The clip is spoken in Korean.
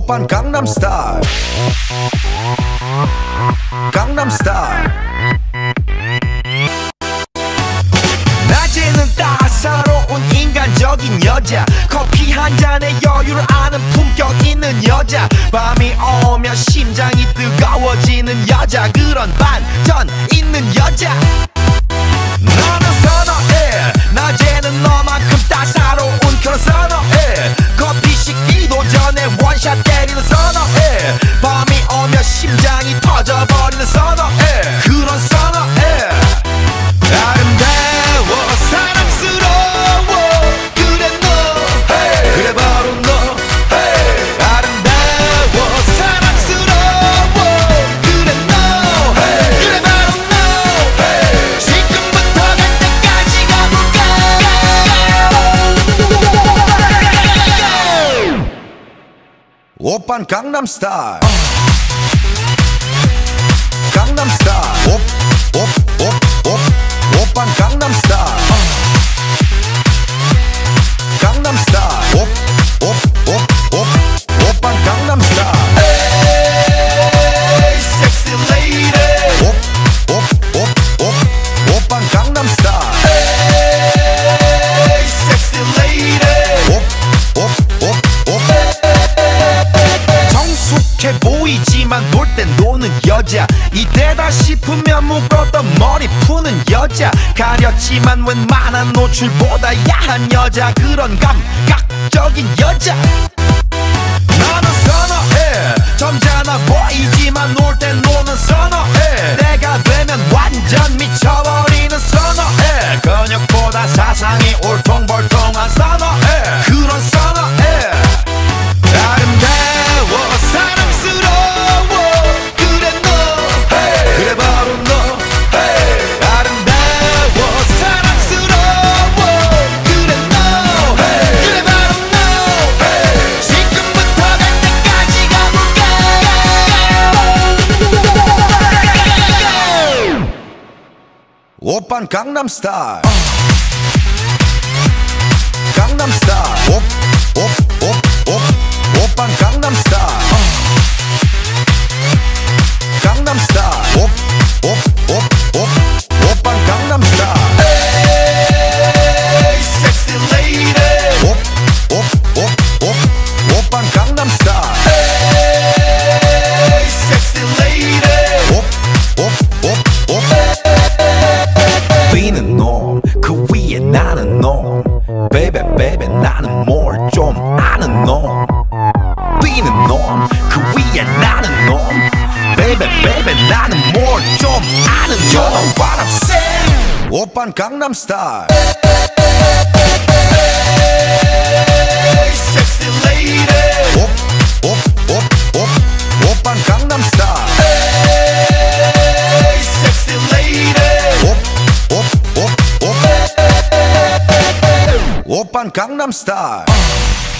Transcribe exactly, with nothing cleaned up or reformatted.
오빤 강남스타일 강남스타일 낮에는 따사로운 인간적인 여자 커피 한 잔에 여유를 아는 품격 있는 여자 밤이 오면 심장이 뜨거워지는 여자 그런 반전 있는 여자 나는 선어해 낮에는 너만큼 따사로운 그런 선어해 커피 식기도 전에 원샷 때리는 선어해 밤이 오면 심장이 터져버리는 선어해 그런 선어해 아름다워 사랑스러워 그래 너 hey. 그래 바로 너 hey. 아름다워 사랑스러워 그래 너 hey. 그래 바로 너 hey. 지금부터 갈 때까지 가볼까 오빤 강남스타일 강남스타일 오, 오, 오, 오, 오빤 강남스타일 강남스타일 오, 오, 오, 오, 오빤 강남스타일 에이 섹시 레이디 오, 오, 오, 오, 오빤 강남스타일 에이 섹시 레이디 오, 오, 오, 오 성숙해 보이지만 놀 땐 노는 여자 이때다 싶으면 묶었던 머리 푸는 여자 가렸지만 웬만한 노출보다 야한 여자 그런 감각적인 여자 나는 선어해 점잖아 보이지만 놀 땐 노는 선어해 내가 되면 완전 미쳐버리는 선어해 근육보다 사상이 울퉁불퉁한 선어해 그런 선어해 아름다워 사랑스러워 그래 너 hey. 그래 바로 너 hey. 아름다워 사랑스러워 그래 너 hey. 그래 바로 너 hey. 지금부터 갈 때까지 가볼까 오빤 강남스타일 강남스타일 오, 오, 오, 오, 오빤 강남스타일 강남스타일 오, 오, 오, 오, 오빤 강남스타일 에이 섹시 레이디 오, 오, 오, 오, 오빤 강남스타일 에이 섹시 레이디 오, 오, 오, 오 뛰는 놈 그 위에 나는 놈 베이베 베이베 나는 뭘 좀 아는 놈 뛰는 놈 그 위에 나는 놈 베이베 베이베 나는 뭘 좀 아는 놈 You know what I'm saying 오빤 강남스타일 섹시 레이디 오, 오, 오, 오, 오빤 강남스타일 섹시 레이디 오, 오, 오, 오, 오빤 강남스타일